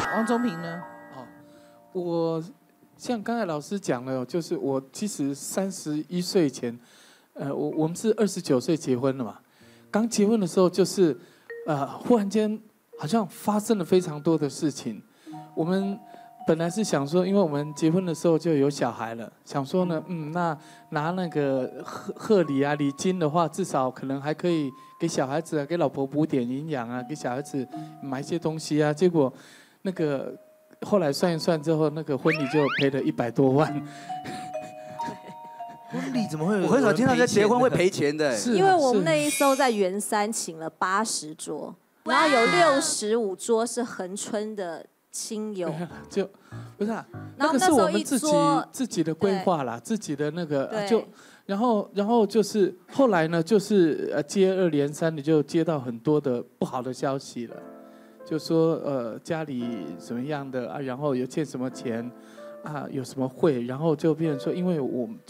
王宗平呢？ 哦，我像刚才老师讲了，就是我其实31岁前，我们是29岁结婚了嘛。刚结婚的时候，就是忽然间好像发生了非常多的事情。我们本来是想说，因为我们结婚的时候就有小孩了，想说呢，那拿那个贺礼啊、礼金的话，至少可能还可以给小孩子啊、给老婆补点营养啊，给小孩子买一些东西啊。结果那个后来算一算之后，那个婚礼就赔了100多万。 婚礼怎么会有？ 我很少听到在结婚会赔钱的， 是啊， 因为我们那一艘在圆山请了80桌，然后有65桌是恒春的亲友， 就不是啊， 然后那个是我们自己的规划啦，自己的那个就，然后就是后来呢，就是接二连三的就接到很多的不好的消息了，就说家里什么样的啊，然后有欠什么钱啊，有什么会，然后就变成说，因为我们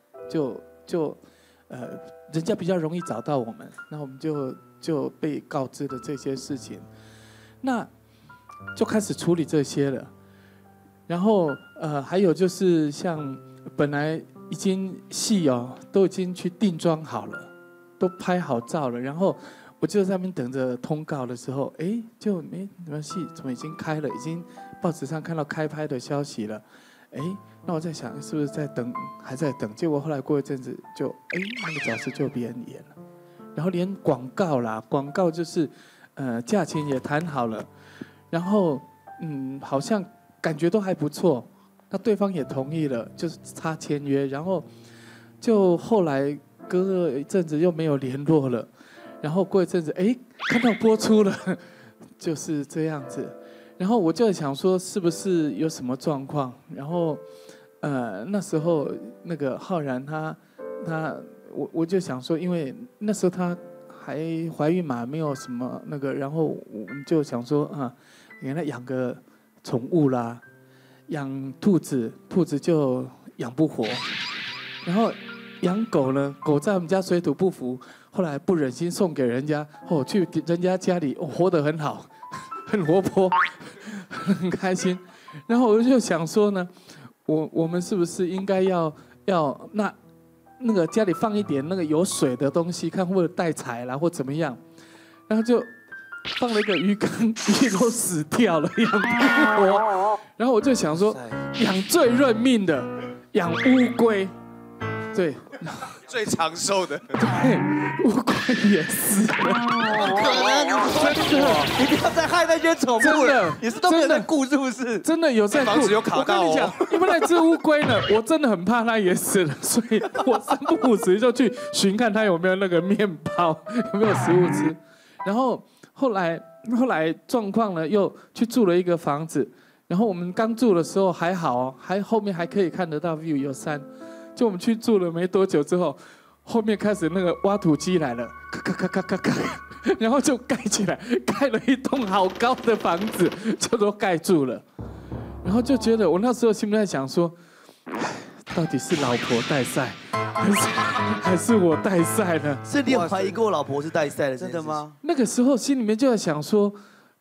人家比较容易找到我们，那我们就被告知了这些事情，那就开始处理这些了。然后还有就是像本来已经戏都已经去定妆好了，都拍好照了，然后我就在那边等着通告的时候，就没什么戏，怎么已经开了？已经报纸上看到开拍的消息了，那我在想是不是在等，还在等？结果后来过一阵子就那个角色就别人演了，然后连广告就是价钱也谈好了，然后好像感觉都还不错，那对方也同意了，就是差签约，然后就后来隔了一阵子又没有联络了，然后过一阵子看到播出了，就是这样子。然后我就想说，是不是有什么状况？然后，那时候那个浩然我就想说，因为那时候他还怀孕嘛，没有什么那个，然后我们就想说给他养个宠物啦，养兔子就养不活，然后养狗呢，狗在我们家水土不服，后来不忍心送给人家，去人家家里活得很好。很活泼，很开心，然后我就想说呢，我们是不是应该要那个家里放一点那个有水的东西，看会不会带财啦或怎么样，然后就放了一个鱼缸，鱼都死掉了，养不活，然后我就想说，养最认命的，养乌龟，对。 最长寿的， 对，乌龟也是， 不可能，真的，你不要再害那些宠物了，你是都没有在顾是不是？ 真的有在顾， 房子有卡到哦。 我跟你讲，因为那只乌龟呢，我真的很怕它也死了，所以我3不5时就去寻看它有没有那个面包，有没有食物吃。然后后来状况呢，又去住了一个房子，然后我们刚住的时候还好后面还可以看得到 view 有山。就我们去住了没多久之后，后面开始那个挖土机来了，咔，然后就盖起来，盖了一栋好高的房子，就都盖住了。然后就觉得我那时候心里在想说，到底是老婆带赛，还是我带赛呢？ 是你有怀疑过老婆是带赛的， 真的吗？ 那个时候心里面就在想说，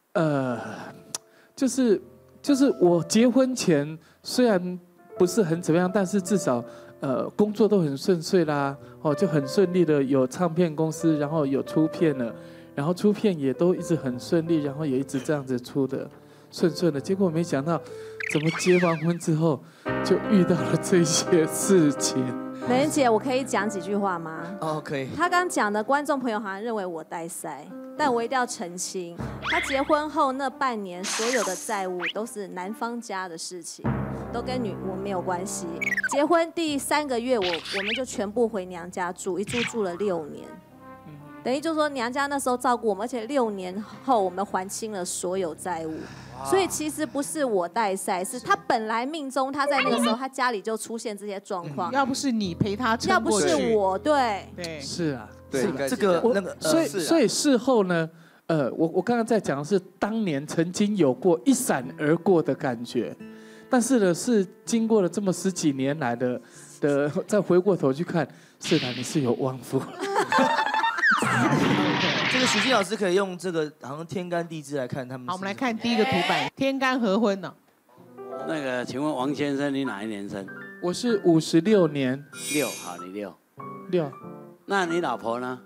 就是我结婚前虽然不是很怎么样，但是至少。工作都很顺遂啦，就很顺利的有唱片公司，然后有出片了，然后出片也都一直很顺利，然后也一直这样子出的顺的。结果没想到，怎么结完婚之后就遇到了这些事情。 美人姐，我可以讲几句话吗？ 可以。 他刚讲的，观众朋友好像认为我带赛，但我一定要澄清，他结婚后那半年所有的债务都是男方家的事情。都跟我没有关系。结婚第3个月，我们就全部回娘家住，一住了6年，等于就是说娘家那时候照顾我们，而且6年后我们还清了所有债务。所以其实不是我带赛，是他本来命中他在那个时候他家里就出现这些状况。 要不是你陪他撑要不是我，对， 是啊， 对，这个那个， 所以事后呢，我刚刚在讲的是当年曾经有过一闪而过的感觉。但是呢，是经过了这么10几年来的，再回过头去看，是的，你是有旺夫。 这个许静老师可以用这个好像天干地支来看他们。 好，我们来看第一个图版，天干合婚呢。 那个，请问王先生，你哪一年生我是56年 ？6，好，你6。 6。 那你老婆呢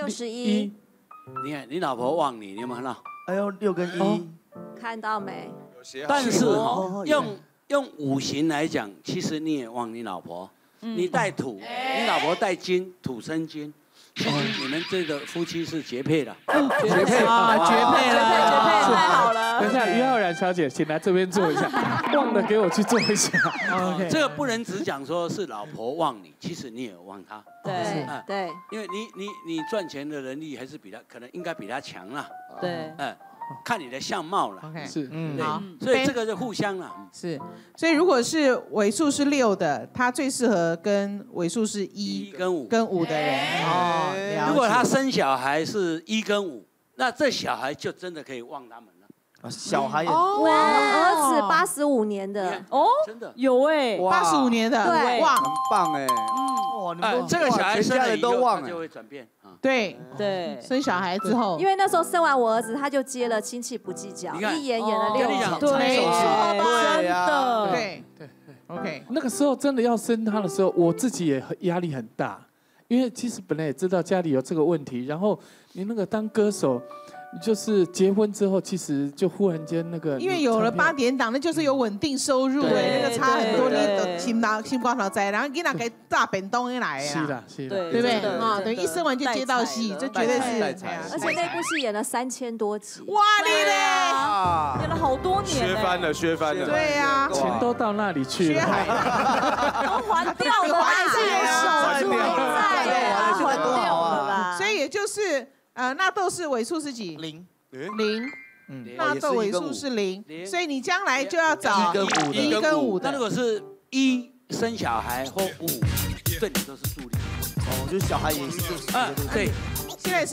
？61。 你老婆旺你，你有没有看到？ 哎呦，6跟1， 看到没？ 但是哈，用五行来讲，其实你也旺你老婆。你带土，你老婆带金，土生金。其实你们这个夫妻是绝配的， 绝配啊，绝配了， 太好了。 等一下，于浩然小姐，请来这边坐一下，忘了给我去坐一下。OK， 这个不能只讲说是老婆旺你，其实你也旺她。 对， 因为你赚钱的能力还是比他，可能应该比他强啦。 对， 看你的相貌了。 OK， 是， 好， 所以这个就互相了。 是，所以如果是尾数是6的，他最适合跟尾数是1跟5的人哦。 如果他生小孩是1跟5，那这小孩就真的可以旺他们了。 小孩也我儿子85年的哦，真的有哎 ，85年的， 对， 旺， 很棒哎。 哇，你们这个小孩生了以后他就会转变。 对，生小孩之后， 因为那时候生完我儿子，他就接了亲戚不计较，一演了6场， 对， 没错吧？ 真的， 对，OK， 那个时候真的要生他的时候，我自己也压力很大，因为其实本来也知道家里有这个问题，然后你那个当歌手。就是结婚之后，其实就忽然间那个， 因为有了8点档，那就是有稳定收入哎，那个差很多。你心光头在，然后给那个大本东来啊， 是的， 对不对啊？等于一生完就接到戏，这绝对是。 而且那部戏演了3000多集， 哇你嘞， 演了好多年， 削翻了， 对呀， 钱都到那里去了， 都还掉了， 还是有手足在呀， 现在多好啊！ 所以也就是纳豆是尾数是几 ？0， 纳豆尾数是0，所以你将来就要找1跟5的。 那如果是1生小孩或5，对你都是助力。 哦，就是小孩也是对。 现在是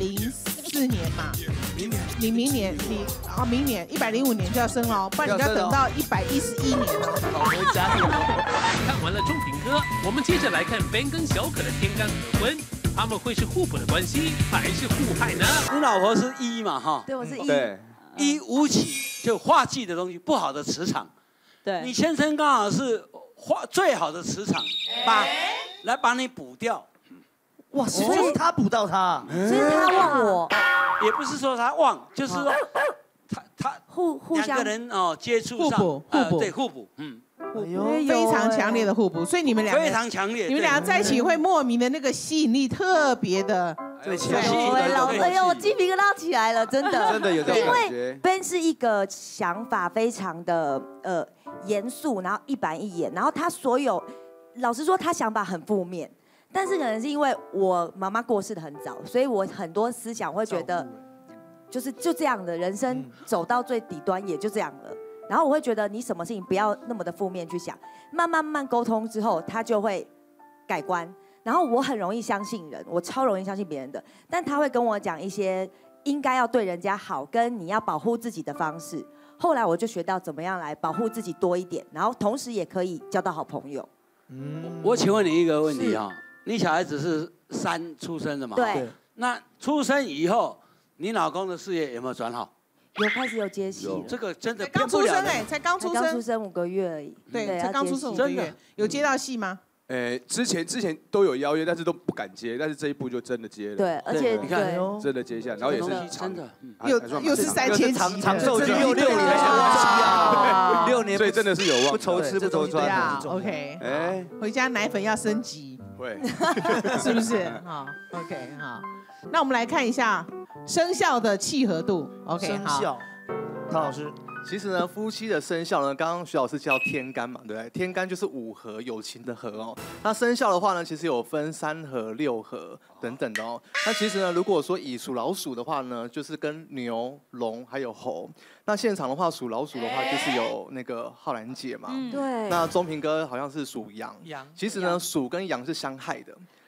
104年嘛，你明年明年105年就要生哦，不然你要等到111年哦。 好回家。 看完了中评歌，我们接着来看 Ben 跟小可的天干合婚。他们会是互补的关系，还是互害呢？ 你老婆是1嘛，哈？ 对，我是1。 对 ，1无起就化忌的东西，不好的磁场。 对， 你先生刚好是最好的磁场，来把你补掉。 哇，所以他补到他， 所以他旺我， 也不是说他旺，就是说他互相两个人哦接触上互补， 对互补， 非常强烈的互补，所以你们两个非常强烈， 你们俩在一起会莫名的那个吸引力特别的对， 哎呦，我鸡皮疙瘩起来了，真的， 真的有这种感觉。 因为 Ben 是一个想法非常的严肃，然后一板一眼，然后他所有，老实说，他想法很负面，但是可能是因为我妈妈过世的很早，所以我很多思想会觉得，就这样的人生走到最底端也就这样了。然后我会觉得你什么事情不要那么的负面去想，慢慢沟通之后，他就会改观。然后我很容易相信人，我超容易相信别人的，但他会跟我讲一些应该要对人家好，跟你要保护自己的方式。后来我就学到怎么样来保护自己多一点，然后同时也可以交到好朋友。 我请问你一个问题啊，你小孩子是3出生的嘛？ 对。 那出生以后，你老公的事业有没有转好？ 开始有接戏了， 这个真的刚出生才刚出生 5个月而已。 对，才刚出生5个月，有接到戏吗？ 之前都有邀约，但是都不敢接，但是这一部就真的接了。 对，而且你看， 真的接下来，然后也是真的， 又是3000集， 长寿剧6年啊，6年， 所以真的是有望， 不愁吃不愁穿。 对啊 ，OK， 回家奶粉要升级， 会， 是不是？好 ，OK， 好，那我们来看一下生肖的契合度。OK， 生肖，唐老师。 其实呢，夫妻的生肖呢，刚刚徐老师叫天干嘛，对不对？天干就是5合，友情的合哦。那生肖的话呢，其实有分3合、6合等等的哦。那其实呢，如果说以属老鼠的话呢，就是跟牛、龙还有猴。那现场的话，属老鼠的话就是有那个浩然姐嘛， 对。 那钟平哥好像是属羊。其实呢，鼠跟羊是相害的。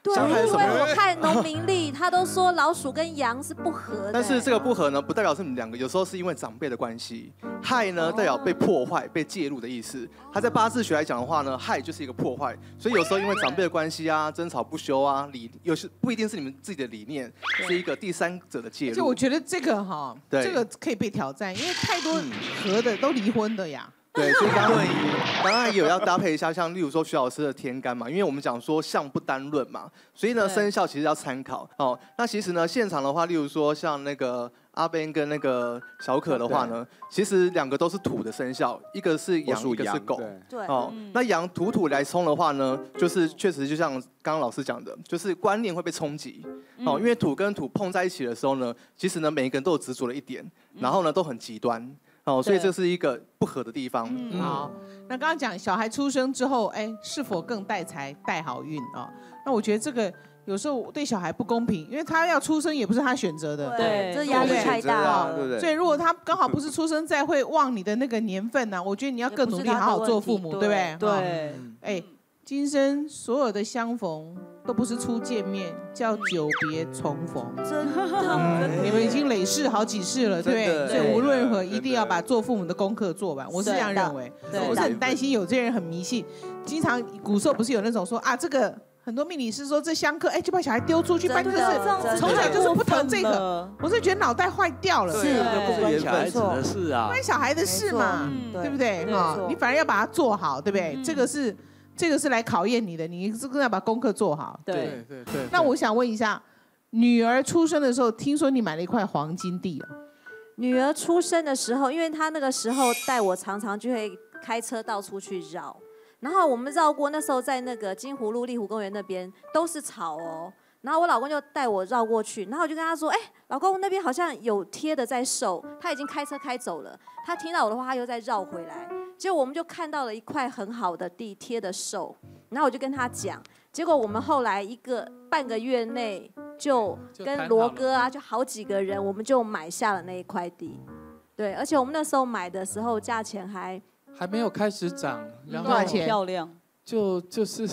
对，因为我看农民历，他都说老鼠跟羊是不合的。 但是这个不合呢，不代表是你们两个，有时候是因为长辈的关系。害呢，代表被破坏、被介入的意思。它在八字学来讲的话呢，害就是一个破坏，所以有时候因为长辈的关系啊，争吵不休啊，有时不一定是你们自己的理念，是一个第三者的介入。 就我觉得这个哈，这个可以被挑战，因为太多合的都离婚的呀。 对，所以刚刚也有要搭配一下，像例如说徐老师的天干嘛，因为我们讲说相不单论嘛，所以呢生肖其实要参考哦。那其实呢现场的话，例如说像那个阿 Ben 跟那个小可的话呢，其实两个都是土的生肖，一个是羊，一个是狗。 对。 哦，那羊土来冲的话呢，就是确实就像刚刚老师讲的，就是观念会被冲击。哦，因为土跟土碰在一起的时候呢，其实呢每一个人都有执着的一点，然后呢都很极端。哦，所以这是一个不合的地方。 好，那刚刚讲小孩出生之后，哎，是否更带财带好运啊？那我觉得这个有时候对小孩不公平，因为他要出生也不是他选择的， 对，这压力太大了， 对不对？ 所以如果他刚好不是出生在会旺你的那个年份呢，我觉得你要更努力，好好做父母，对不对？ 对， 哎，今生所有的相逢都不是初见面，叫久别重逢。 真的， 你们已经累世好几世了，对不对？所以无论如何一定要把做父母的功课做完。我是这样认为，我是很担心有些人很迷信，经常古时候不是有那种说啊，这个很多命理师说这相克，哎，就把小孩丢出去，不然就是从小就是不疼这个，我是觉得脑袋坏掉了。 是，不关小孩子的事啊， 关小孩的事嘛，对不对？哈，你反而要把它做好，对不对？这个是来考验你的，你这个要把功课做好。 对。 那我想问一下，女儿出生的时候，听说你买了一块黄金地哦。 女儿出生的时候，因为她那个时候带我常常就会开车到处去绕，然后我们绕过那时候在那个金湖路丽湖公园那边都是草哦，然后我老公就带我绕过去，然后我就跟他说，哎，老公那边好像有贴的在售，他已经开车开走了，他听到我的话，他又再绕回来。结果我们就看到了一块很好的地贴的售，然后我就跟他讲，结果我们后来半个月内就跟罗哥啊，就好几个人，我们就买下了那一块地。对，而且我们那时候买的时候价钱还没有开始涨，然后多少钱？漂亮， 就是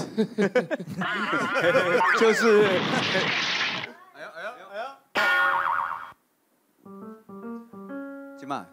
就是，今晚。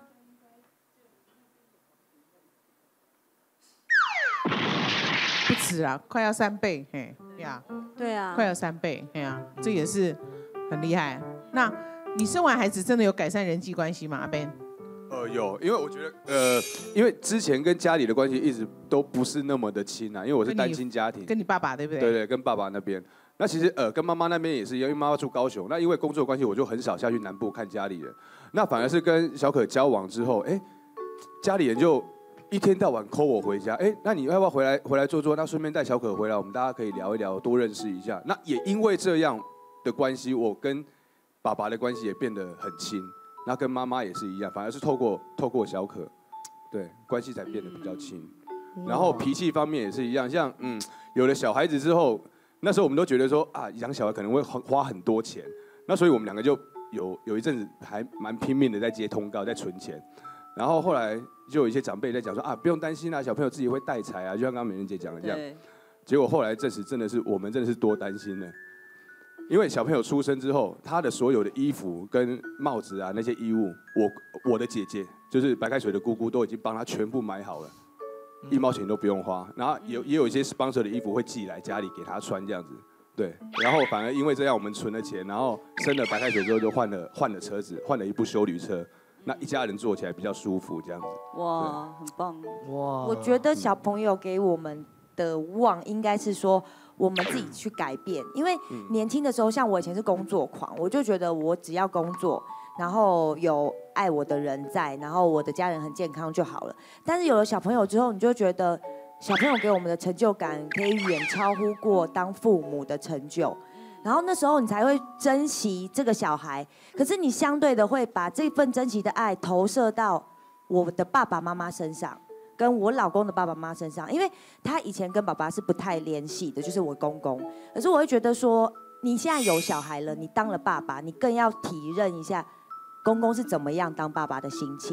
不止啊，快要3倍，嘿呀， 对啊， 快要3倍，嘿呀，这也是很厉害。那你生完孩子真的有改善人际关系吗，阿 Ben？ 有，因为我觉得因为之前跟家里的关系一直都不是那么的亲啊，因为我是单亲家庭， 跟你爸爸对不对？ 对，跟爸爸那边。那其实跟妈妈那边也是一样，因为妈妈住高雄，那因为工作关系，我就很少下去南部看家里人。那反而是跟小可交往之后，哎，家里人就一天到晚 call 我回家，哎，那你要不要回来坐坐？那顺便带小可回来，我们大家可以聊一聊，多认识一下。那也因为这样的关系，我跟爸爸的关系也变得很亲。那跟妈妈也是一样，反而是透过小可，对，关系才变得比较亲。然后脾气方面也是一样，像有了小孩子之后，那时候我们都觉得说啊，养小孩可能会花很多钱，那所以我们两个就有一阵子还蛮拼命的在接通告，在存钱。然后后来就有一些长辈在讲说啊，不用担心啊，小朋友自己会带财啊，就像刚刚美人姐讲的这样。结果后来证实，我们真的是多担心了。因为小朋友出生之后，他的所有的衣服跟帽子啊那些衣物，我的姐姐就是白开水的姑姑都已经帮他全部买好了，1毛钱都不用花。然后也有一些 sponsor 的衣服会寄来家里给他穿这样子，对。然后反而因为这样，我们存了钱，然后生了白开水之后就换了车子，换了一部休旅车，那一家人坐起来比较舒服这样子。 哇，很棒哇！我觉得小朋友给我们的望应该是说，我们自己去改变，因为年轻的时候，像我以前是工作狂，我就觉得我只要工作，然后有爱我的人在，然后我的家人很健康就好了。但是有了小朋友之后，你就觉得小朋友给我们的成就感可以远超乎过当父母的成就，然后那时候你才会珍惜这个小孩。可是你相对的会把这份珍惜的爱投射到我的爸爸妈妈身上。跟我老公的爸爸妈妈身上，因为他以前跟爸爸是不太联系的，就是我公公。可是我会觉得说，你现在有小孩了，你当了爸爸，你更要体认一下公公是怎么样当爸爸的心情。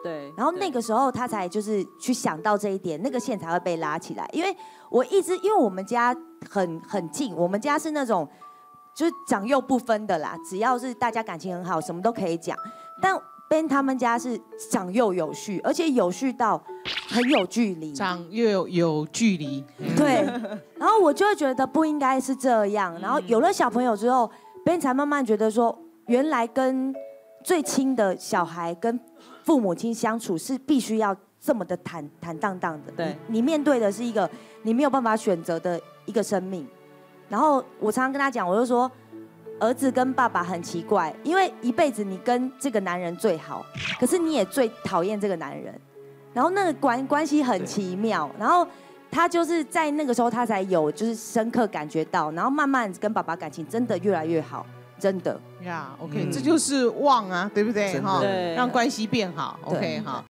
对。 然后那个时候他才就是去想到这一点，那个线才会被拉起来。因为我们家很近，我们家是那种就是长幼不分的啦，只要是大家感情很好，什么都可以讲。但Ben 他们家是长幼有序，而且有序到很有距离， 长幼有距离。 对，然后我就会觉得不应该是这样。然后有了小朋友之后，Ben 才慢慢觉得说，原来跟最亲的小孩跟父母亲相处是必须要这么的坦荡荡的。 对， 你面对的是一个你没有办法选择的一个生命。然后我常常跟他讲，我就说。儿子跟爸爸很奇怪，因为一辈子你跟这个男人最好，可是你也最讨厌这个男人，然后那个关系很奇妙，然后他就是在那个时候他才有就是深刻感觉到，然后慢慢跟爸爸感情真的越来越好，真的呀，OK，这就是旺啊，对不对？哈， 对， 让关系变好，OK，好。